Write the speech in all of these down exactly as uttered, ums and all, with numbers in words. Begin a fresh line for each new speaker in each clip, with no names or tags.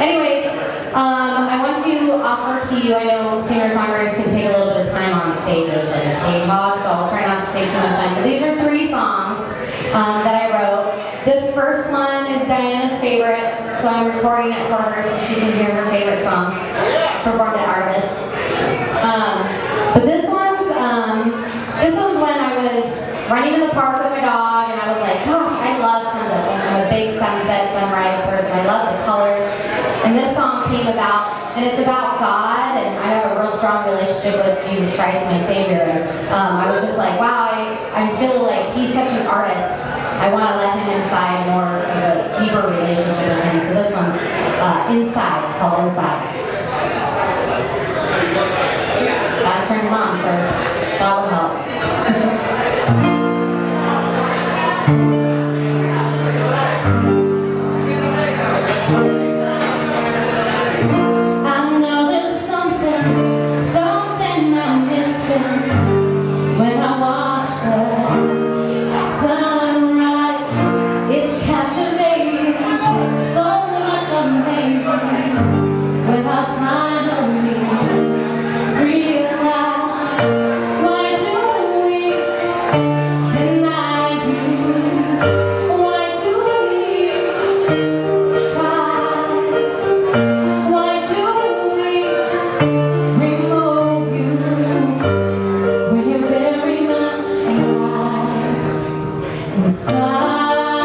Anyways, um, I want to offer to you, I know singer-songwriters can take a little bit of time on stages, like a stage hog, so I'll try not to take too much time. But these are three songs um, that I wrote. This first one is Diana's favorite, so I'm recording it for her so she can hear her favorite song performed at Artifice. Um, but this one's, um, this one's when I was running to the park with my dog, and I was like, gosh, I love sunsets. I'm a big sunset, sunrise person. I love the colors. And this song came about, and it's about God, and I have a real strong relationship with Jesus Christ, my Savior. And um, I was just like, wow, I, I feel like He's such an artist. I want to let Him inside more of a deeper relationship with Him. So this one's uh, Inside. It's called Inside. Gotta turn them on first. That will help.
When I watch the sunrise, it's captivating, so much amazing. When I finally realize, why do we deny you? Why do we try? Why do we remove you? When you're very much alive inside.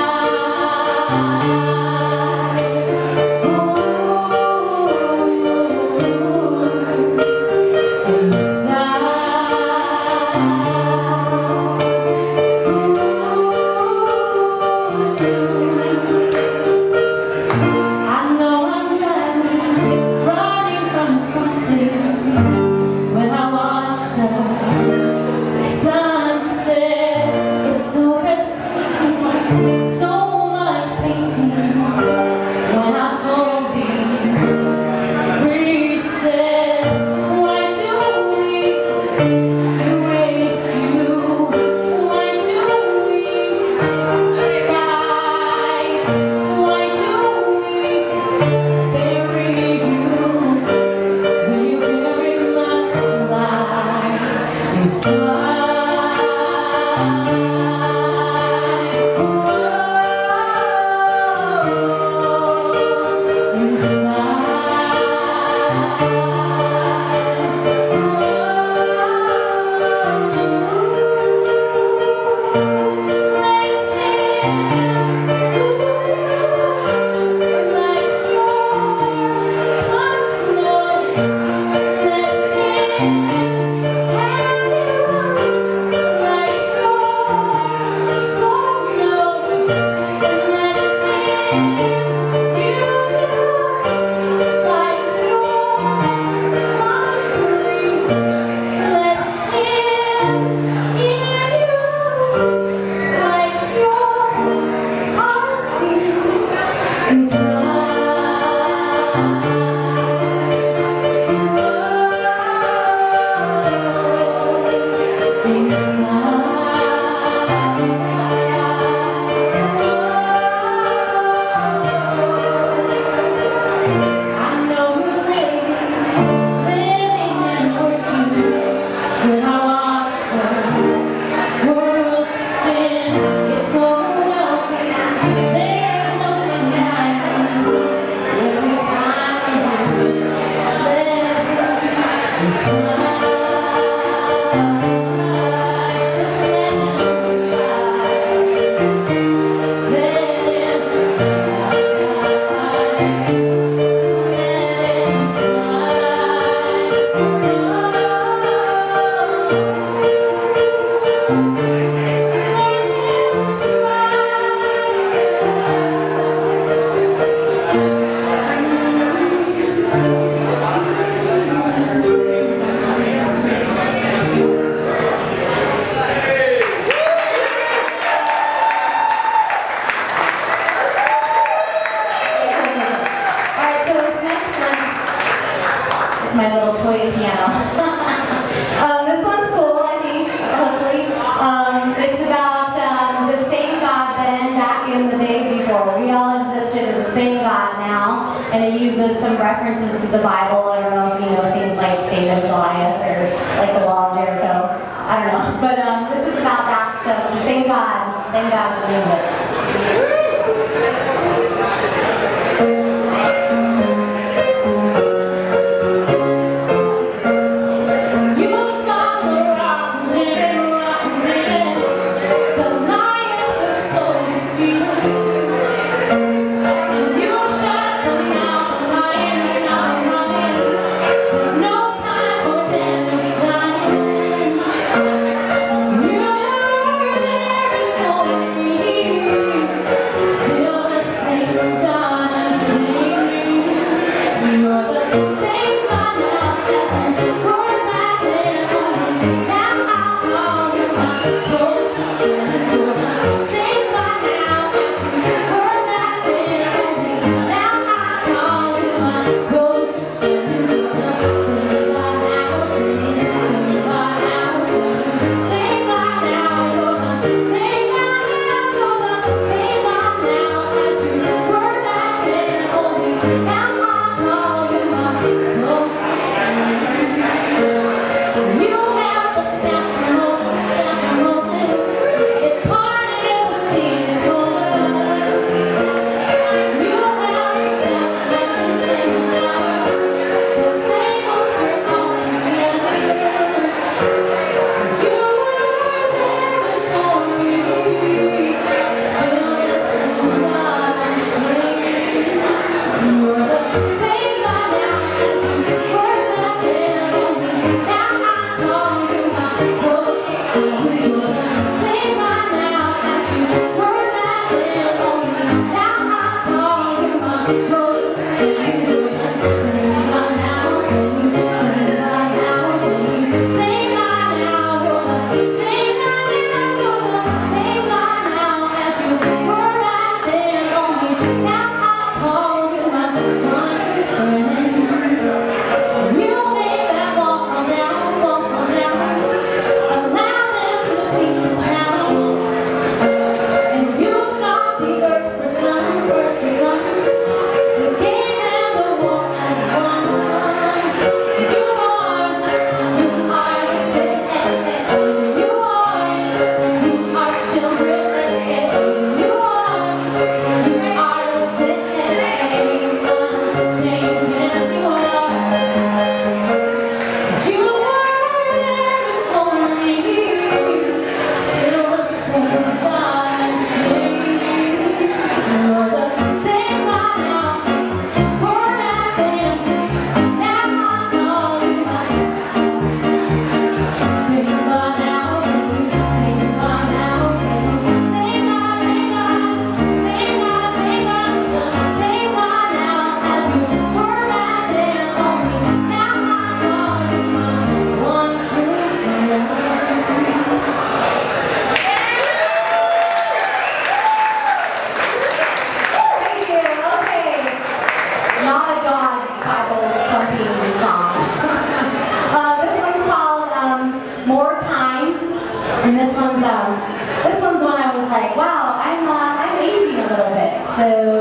My little toy piano. um, this one's cool, I think, hopefully. Um, it's about um, the same God then back in the days before. We all existed as the same God now, and
it uses some references to the Bible. I don't know if you know things like David and Goliath or like the Wall of Jericho. I don't know. But um, this is about that. So it's the same God. Same God as the name of it. And this one's um, this one's one I was like, wow, I'm uh, I'm aging a little bit. So